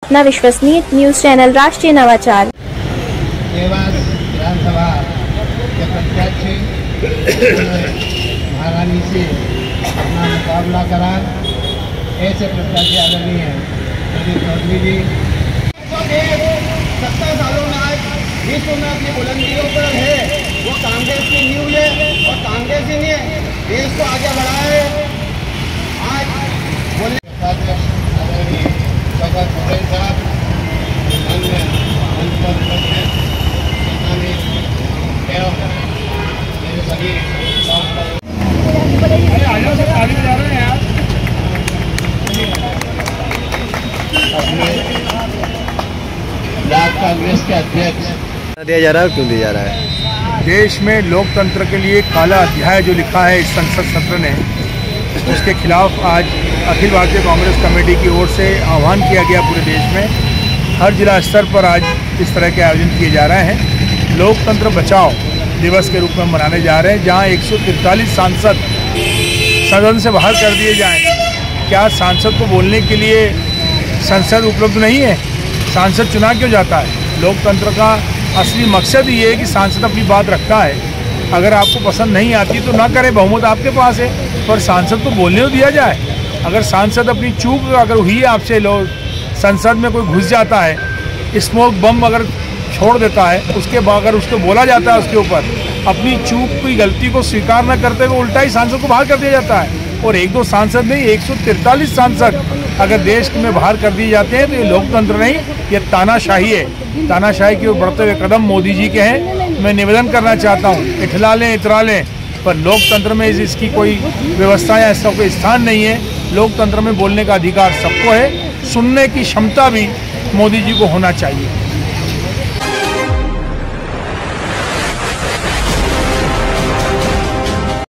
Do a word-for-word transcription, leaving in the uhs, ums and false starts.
अपना विश्वसनीय news channel राष्ट्रीय नवाचार। विधानसभा के प्रत्याशी महारानी से अपना मुकाबला करा। ऐसे प्रत्याशी आदरणीय हैं प्रदीप चौधरी जी। सत्तर सालों में आज विश्व में अपनी बुलंदियों पर है, वो कांग्रेस की न्यू है और कांग्रेस ही ने देश को आगे बढ़ाया है। आज बोले आदरणीय डॉक्टर पटेल साहब अन्य मेरे सभी ब्लॉक कांग्रेस के अध्यक्ष दिया जा रहा है, क्यों दिया जा रहा है? देश में लोकतंत्र के लिए काला अध्याय जो लिखा है इस संसद सत्र ने, उसके खिलाफ आज अखिल भारतीय कांग्रेस कमेटी की ओर से आह्वान किया गया। पूरे देश में हर जिला स्तर पर आज इस तरह के आयोजन किए जा रहे हैं। लोकतंत्र बचाओ दिवस के रूप में मनाने जा रहे हैं, जहां एक सौ तिरतालीस सांसद सदन से बाहर कर दिए जाएं। क्या सांसद को बोलने के लिए संसद उपलब्ध नहीं है? सांसद चुना क्यों जाता है? लोकतंत्र का असली मकसद ये है कि सांसद अपनी बात रखता है। अगर आपको पसंद नहीं आती तो ना करें, बहुमत आपके पास है, पर सांसद को बोलने तो दिया जाए। अगर सांसद अपनी चूक अगर हुई है आपसे, लोग संसद में कोई घुस जाता है, स्मोक बम अगर छोड़ देता है, उसके बाद अगर उसको बोला जाता है उसके ऊपर, अपनी चूक की गलती को स्वीकार न करते हुए उल्टा ही सांसद को बाहर कर दिया जाता है। और एक दो सांसद नहीं, एक सौ तिरतालीस सांसद अगर देश में बाहर कर दिए जाते हैं तो ये लोकतंत्र नहीं, ये तानाशाही है। तानाशाही की ओर बढ़ते हुए कदम मोदी जी के हैं। मैं निवेदन करना चाहता हूँ, इठला लें इतरा लें, पर लोकतंत्र में इसकी कोई व्यवस्था या इसका कोई स्थान नहीं है। लोकतंत्र में बोलने का अधिकार सबको है, सुनने की क्षमता भी मोदी जी को होना चाहिए।